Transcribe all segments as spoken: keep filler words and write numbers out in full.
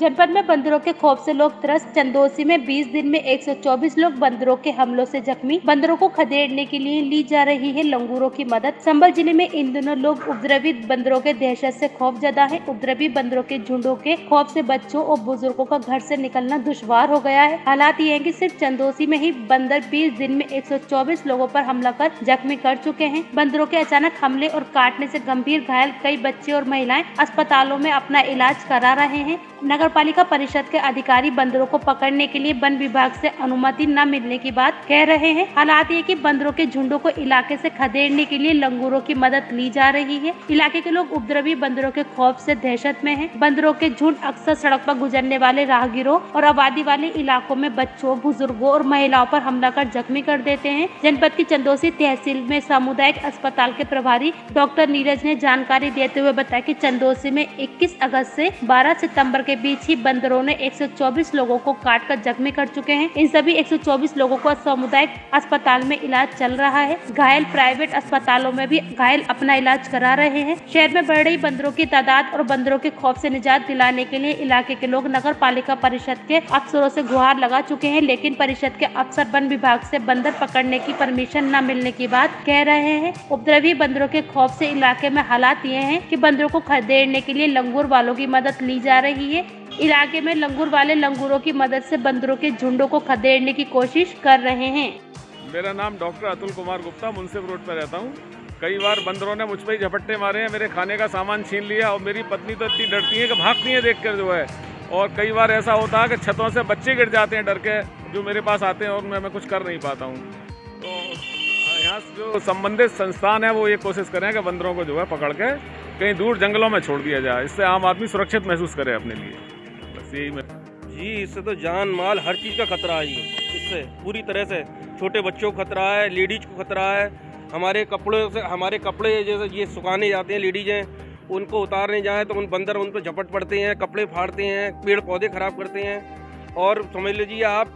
जनपद में बंदरों के खौफ से लोग त्रस्त। चंदोसी में बीस दिन में एक सौ चौबीस लोग बंदरों के हमलों से जख्मी। बंदरों को खदेड़ने के लिए ली जा रही है लंगूरों की मदद। संभल जिले में इन दिनों लोग उपद्रवी बंदरों के दहशत से खौफ जदा है। उपद्रवी बंदरों के झुंडों के खौफ से बच्चों और बुजुर्गों का घर से निकलना दुश्वार हो गया है। हालात ये है कि सिर्फ चंदोसी में ही बंदर बीस दिन में एक सौ चौबीस लोगों पर हमला कर जख्मी कर चुके हैं। बंदरों के अचानक हमले और काटने से गंभीर घायल कई बच्चे और महिलाएं अस्पतालों में अपना इलाज करा रहे हैं। नगर पालिका परिषद के अधिकारी बंदरों को पकड़ने के लिए वन विभाग से अनुमति न मिलने की बात कह रहे हैं। हालात ये कि बंदरों के झुंडों को इलाके से खदेड़ने के लिए लंगूरों की मदद ली जा रही है। इलाके के लोग उपद्रवी बंदरों के खौफ से दहशत में हैं। बंदरों के झुंड अक्सर सड़क पर गुजरने वाले राहगीरों और आबादी वाले इलाकों में बच्चों, बुजुर्गों और महिलाओं पर हमला कर जख्मी कर देते हैं। जनपद की चंदोसी तहसील में सामुदायिक अस्पताल के प्रभारी डॉक्टर नीरज ने जानकारी देते हुए बताया कि चंदोसी में इक्कीस अगस्त से बारह सितंबर के बीच ही बंदरों ने एक सौ चौबीस लोगों को काट कर जख्मी कर चुके हैं। इन सभी एक सौ चौबीस लोगों को सामुदायिक अस्पताल में इलाज चल रहा है। घायल प्राइवेट अस्पतालों में भी घायल अपना इलाज करा रहे हैं। शहर में बढ़ रही बंदरों की तादाद और बंदरों के खौफ से निजात दिलाने के लिए इलाके के लोग नगर पालिका परिषद के अफसरों से गुहार लगा चुके हैं, लेकिन परिषद के अफसर वन विभाग से बंदर पकड़ने की परमिशन न मिलने की बात कह रहे हैं। उपद्रवी बंदरों के खौफ से इलाके में हालात ये हैं कि बंदरों को खदेड़ने के लिए लंगूर वालों की मदद ली जा रही है। इलाके में लंगूर वाले लंगूरों की मदद से बंदरों के झुंडों को खदेड़ने की कोशिश कर रहे हैं। मेरा नाम डॉक्टर अतुल कुमार गुप्ता, मुंसिफ रोड पर रहता हूँ। कई बार बंदरों ने मुझ पर ही झपट्टे मारे हैं, मेरे खाने का सामान छीन लिया और मेरी पत्नी तो इतनी डरती है कि भागती है देख कर जो है। और कई बार ऐसा होता है कि छतों से बच्चे गिर जाते हैं डर के, जो मेरे पास आते हैं और मैं मैं कुछ कर नहीं पाता हूँ। तो यहाँ जो संबंधित संस्थान है वो ये कोशिश करें कि बंदरों को जो है पकड़ के कहीं दूर जंगलों में छोड़ दिया जाए, इससे आम आदमी सुरक्षित महसूस करे अपने लिए। बस यही मैं जी, इससे तो जान माल हर चीज़ का खतरा है। इससे पूरी तरह से छोटे बच्चों को खतरा है, लेडीज को खतरा है। हमारे कपड़ों से हमारे कपड़े जैसे ये सुखाने जाते हैं लेडीज हैं, उनको उतारने जाएँ तो उन बंदर उन पर झपट पड़ते हैं, कपड़े फाड़ते हैं, पेड़ पौधे खराब करते हैं। और समझ लीजिए आप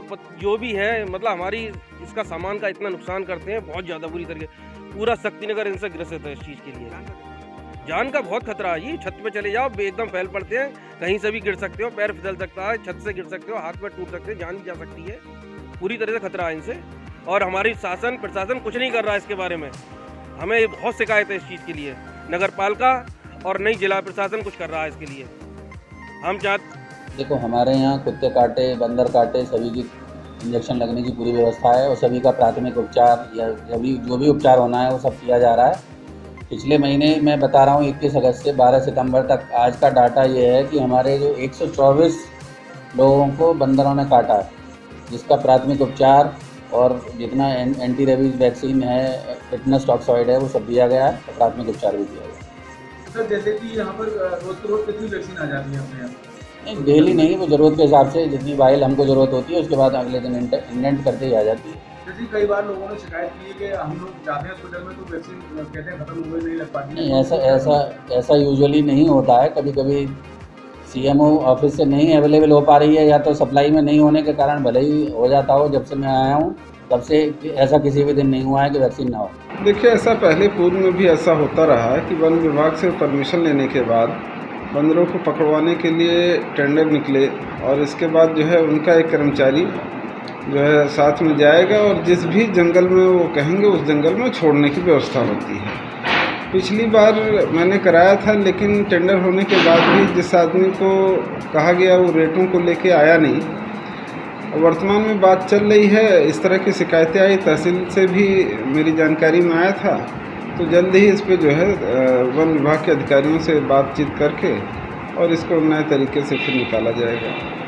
जो भी है मतलब हमारी इसका सामान का इतना नुकसान करते हैं बहुत ज़्यादा बुरी तरीके। पूरा शक्तिनगर इनसे ग्रसित है इस चीज़ के लिए। जान का बहुत खतरा है। ये छत पे चले जाओ एकदम फैल पड़ते हैं, कहीं से भी गिर सकते हो, पैर फिसल सकता है, छत से गिर सकते हो, हाथ में टूट सकते हैं, जान भी जा सकती है। पूरी तरह से खतरा है इनसे। और हमारी शासन प्रशासन कुछ नहीं कर रहा है इसके बारे में। हमें बहुत शिकायत है इस चीज़ के लिए। नगर पालिका और नई जिला प्रशासन कुछ कर रहा है इसके लिए। हम चाहते देखो, हमारे यहाँ कुत्ते काटे, बंदर काटे, सभी की इंजेक्शन लगने की पूरी व्यवस्था है और सभी का प्राथमिक उपचार या सभी जो भी उपचार होना है वो सब किया जा रहा है। पिछले महीने मैं बता रहा हूँ इक्कीस अगस्त से बारह सितंबर तक आज का डाटा ये है कि हमारे जो एक सौ चौबीस लोगों को बंदरों ने काटा है, जिसका प्राथमिक उपचार और जितना एंटी रेबीज वैक्सीन है, टिटनस टॉक्सॉइड है, वो सब दिया गया है और प्राथमिक उपचार भी दिया गया है। सर, जैसे कि यहाँ पर रोज रोज कितनी वैक्सीन आ जाती है अपने यहाँ? नहीं, डेली नहीं, वो ज़रूरत के हिसाब से जितनी वाइल हमको ज़रूरत होती है उसके बाद अगले दिन इंडेंट करते ही आ जाती है। जैसे कई बार लोगों ने शिकायत की है कि हम लोग जाते हैं हॉस्पिटल में तो वैक्सीन कहते हैं खत्म हो गई, नहीं लग पाती। नहीं, ऐसा ऐसा ऐसा यूजुअली नहीं होता है। कभी कभी सीएमओ ऑफिस से नहीं अवेलेबल हो पा रही है या तो सप्लाई में नहीं होने के कारण भले ही हो जाता हो। जब से मैं आया हूँ तब से ऐसा किसी भी दिन नहीं हुआ है कि वैक्सीन ना हो। देखिए, ऐसा पहले पूर्व में भी ऐसा होता रहा है कि वन विभाग से परमिशन लेने के बाद बंदरों को पकड़वाने के लिए टेंडर निकले और इसके बाद जो है उनका एक कर्मचारी जो है साथ में जाएगा और जिस भी जंगल में वो कहेंगे उस जंगल में छोड़ने की व्यवस्था होती है। पिछली बार मैंने कराया था, लेकिन टेंडर होने के बाद भी जिस आदमी को कहा गया वो रेटों को लेके आया नहीं। वर्तमान में बात चल रही है, इस तरह की शिकायतें आई, तहसील से भी मेरी जानकारी में आया था। तो जल्द ही इस पर जो है वन विभाग के अधिकारियों से बातचीत करके और इसको नए तरीके से फिर निकाला जाएगा।